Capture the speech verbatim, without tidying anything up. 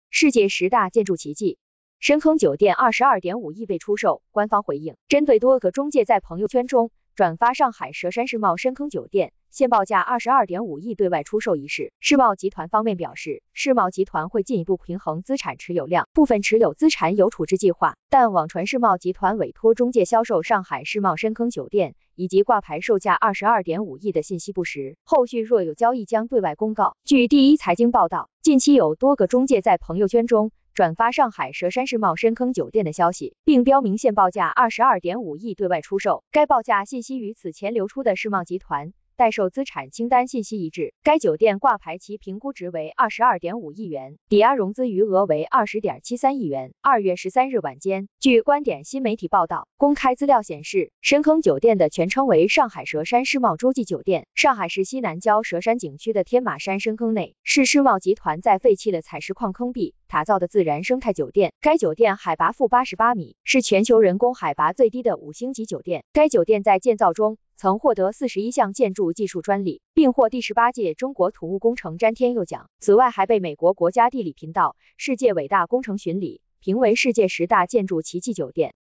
世界十大建筑奇迹。深坑酒店 二十二点五亿被出售，官方回应，针对多个中介在朋友圈中转发上海佘山世贸深坑酒店现报价 二十二点五亿对外出售一事，世贸集团方面表示，世贸集团会进一步平衡资产持有量，部分持有资产有处置计划，但网传世贸集团委托中介销售上海世贸深坑酒店以及挂牌售价 二十二点五亿的信息不实，后续若有交易将对外公告。据第一财经报道，近期有多个中介在朋友圈中转发上海佘山世贸深坑酒店的消息，并标明现报价 二十二点五亿对外出售。该报价信息与此前流出的世贸集团待售资产清单信息一致。该酒店挂牌其评估值为 二十二点五亿元，抵押融资余额为 二十点七三亿元。二月十三日晚间，据观点新媒体报道，公开资料显示，深坑酒店的全称为上海佘山世贸洲际酒店，上海市西南郊佘山景区的天马山深坑内，是世贸集团在废弃的采石矿坑壁打造的自然生态酒店。该酒店海拔负八十八米，是全球人工海拔最低的五星级酒店。该酒店在建造中曾获得四十一项建筑技术专利，并获第十八届中国土木工程詹天佑奖。此外，还被美国国家地理频道世界伟大工程巡礼评为世界十大建筑奇迹酒店。